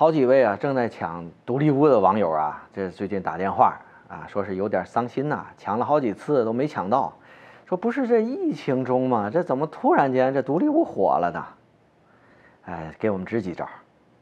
好几位啊正在抢独立屋的网友啊，这最近打电话啊，说是有点伤心呐，抢了好几次都没抢到，说不是这疫情中吗？这怎么突然间这独立屋火了呢？哎，给我们支几招。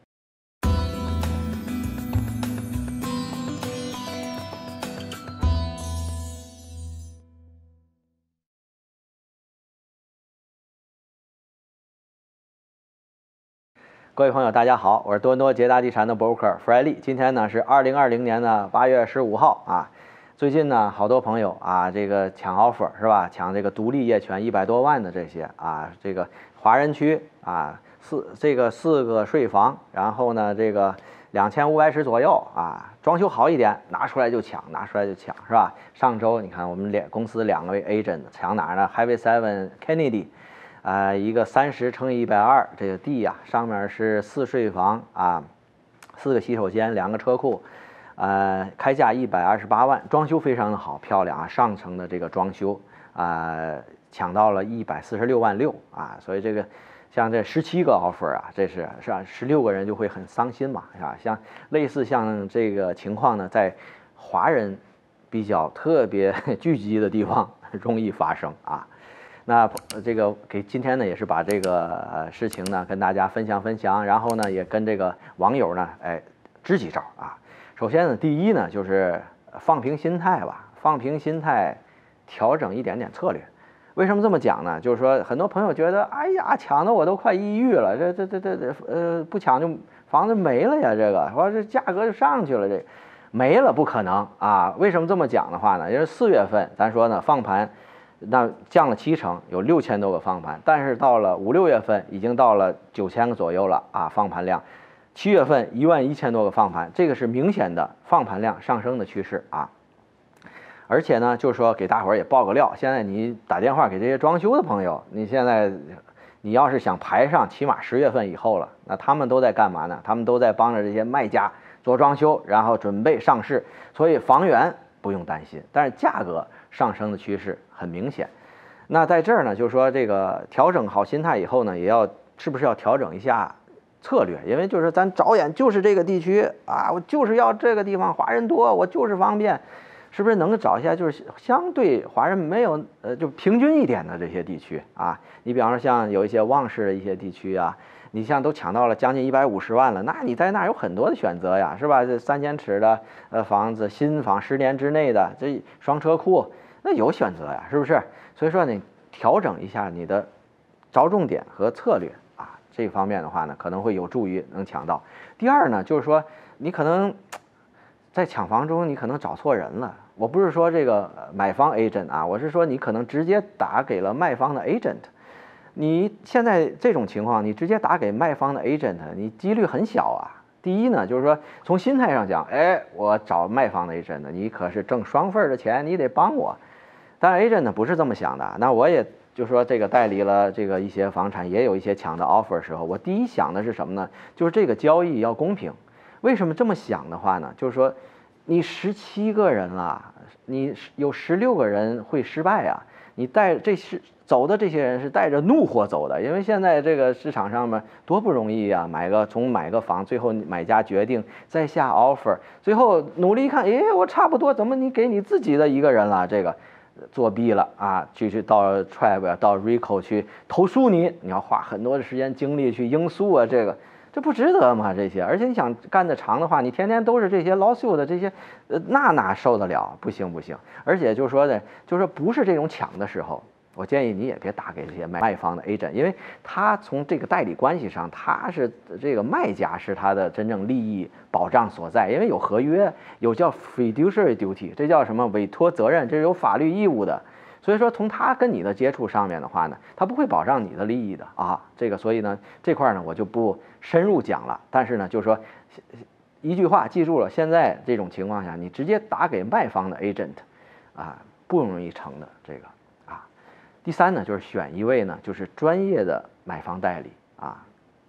各位朋友，大家好，我是多伦多捷达地产的 broker 弗莱利。今天呢是2020年的8月15号啊。最近呢，好多朋友啊，这个抢 offer 是吧？抢这个独立业权100多万的这些啊，这个华人区啊，4个税房，然后呢这个2500尺左右啊，装修好一点，拿出来就抢是吧？上周你看我们公司2位 agent 抢哪儿呢 ？Highway 7 Kennedy。一个30乘以120这个地呀，上面是4税房啊，4个洗手间，2个车库，开价128万，装修非常的好，漂亮啊，上层的这个装修抢到了146万6啊，所以这个像这17个 offer 啊，这是吧，16个人就会很伤心嘛，是吧？像类似像这个情况呢，在华人比较特别聚集的地方容易发生啊。那这个今天呢，也是把这个事情呢跟大家分享，然后呢也跟这个网友呢支几招啊。首先呢，第一呢就是放平心态吧，放平心态，调整一点点策略。为什么这么讲呢？就是说很多朋友觉得，哎呀，抢的我都快抑郁了，不抢就房子没了呀，这个说这价格就上去了，这没了不可能啊。为什么这么讲的话呢？因为4月份咱说呢放盘。那降了70%，有6000多个放盘，但是到了5、6月份已经到了9000个左右了啊，放盘量。7月份11000多个放盘，这个是明显的放盘量上升的趋势啊。而且呢，就是说给大伙儿也爆个料，现在你打电话给这些装修的朋友，你要是想排上，起码10月份以后了，那他们都在干嘛呢？他们都在帮着这些卖家做装修，然后准备上市，所以房源不用担心，但是价格上升的趋势很明显。那在这儿呢，就是说这个调整好心态以后呢，是不是要调整一下策略？因为就是咱着眼就是这个地区啊，我就是要这个地方华人多，我就是方便，是不是能找一下就是相对华人没有就平均一点的这些地区啊？你比方说像有一些旺市的一些地区啊。你像都抢到了将近150万了，那你在那儿有很多的选择呀，是吧？这3000尺的房子，新房10年之内的，这双车库，那有选择呀，是不是？所以说你调整一下你的着重点和策略啊，这方面的话呢，可能会有助于能抢到。第二呢，就是说你可能在抢房中你可能找错人了。我不是说这个买方 agent 啊，我是说你可能直接打给了卖方的 agent。你现在这种情况，你直接打给卖方的 agent， 你几率很小啊。第一呢，就是说从心态上讲，我找卖方的 agent， 你可是挣双份的钱，你得帮我。但 agent 呢不是这么想的。那我也就说这个代理了这个一些房产，也有一些抢的 offer 的时候，我第一想的是什么呢？就是这个交易要公平。为什么这么想的话呢？就是说你17个人了，你有16个人会失败啊。你走的这些人是带着怒火走的，因为现在这个市场上面多不容易啊！从买个房，最后买家决定再下 offer， 最后努力一看，我差不多，怎么你给你自己的一个人了？这个作弊了啊！去到 tribe 到 RICO 去投诉你要花很多的时间精力去应诉啊，这不值得吗？这些，而且你想干得长的话，你天天都是这些 lawsuit 的这些，那哪受得了？不行。而且就是说不是这种抢的时候，我建议你也别打给这些卖方的 agent， 因为他从这个代理关系上，他是这个卖家是他的真正利益保障所在，因为有合约，有叫 fiduciary duty， 这叫什么委托责任，这是有法律义务的。所以说，从他跟你的接触上面的话呢，他不会保障你的利益的啊。所以呢，这块呢我就不深入讲了。但是呢，就是说一句话记住了，现在这种情况下，你直接打给卖方的 agent， 啊，不容易成的这个啊。第三呢，就是选一位呢就是专业的买方代理啊。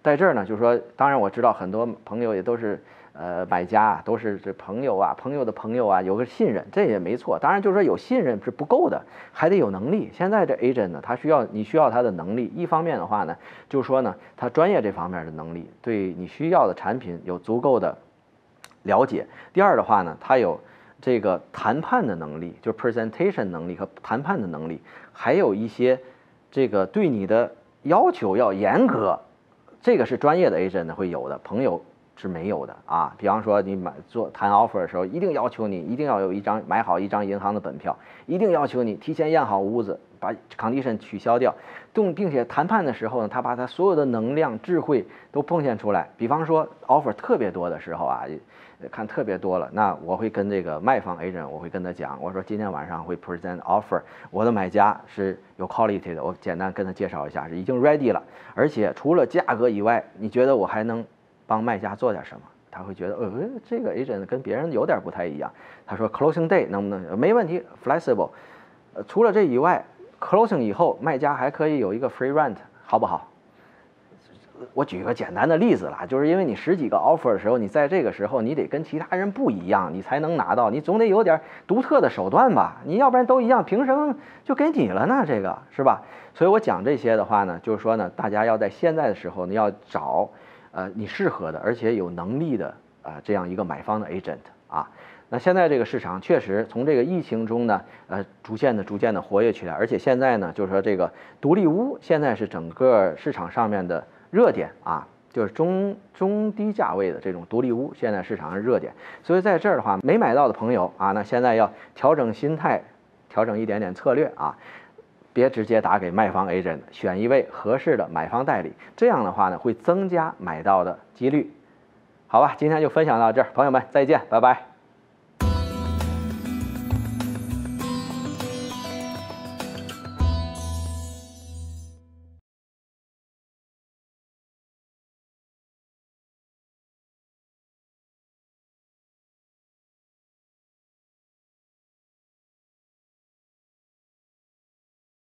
在这儿呢，就是说，当然我知道很多朋友也都是买家都是这朋友啊，朋友的朋友啊，有个信任，这也没错。当然就是说有信任是不够的，还得有能力。现在这 agent 呢，你需要他的能力，一方面的话呢，就是说呢，他专业这方面的能力，对你需要的产品有足够的了解。第二的话呢，他有这个谈判的能力，就是 presentation 能力和谈判的能力，还有一些这个对你的要求要严格，这个是专业的 agent 会有的，朋友是没有的啊。比方说你谈 offer 的时候，一定要求你一定要有买好一张银行的本票，一定要求你提前验好屋子，把 condition 取消掉，并且谈判的时候呢，他把他所有的能量智慧都奉献出来。比方说 offer 特别多的时候啊，看特别多了，那我会跟这个卖方 agent 我会跟他讲，我说今天晚上会 present offer， 我的买家是有 quality 的，我简单跟他介绍一下，是已经 ready 了，而且除了价格以外，你觉得我还能帮卖家做点什么？他会觉得这个 agent 跟别人有点不太一样。他说 closing day 能不能？没问题 flexible。除了这以外 ，closing 以后卖家还可以有一个 free rent， 好不好？我举个简单的例子啦，就是因为你10几个 offer 的时候，你在这个时候你得跟其他人不一样，你才能拿到，你总得有点独特的手段吧？你要不然都一样，凭什么就给你了呢？这个是吧？所以我讲这些的话呢，就是说呢，大家要在现在的时候，你要找你适合的，而且有能力的这样一个买方的 agent 啊。那现在这个市场确实从这个疫情中呢，逐渐的活跃起来，而且现在呢，就是说这个独立屋现在是整个市场上面的热点啊，就是中低价位的这种独立屋，现在市场上热点。所以在这儿的话，没买到的朋友啊，那现在要调整心态，调整一点点策略啊，别直接打给卖方 agent， 选一位合适的买方代理，这样的话呢，会增加买到的几率。好吧，今天就分享到这儿，朋友们再见，拜拜。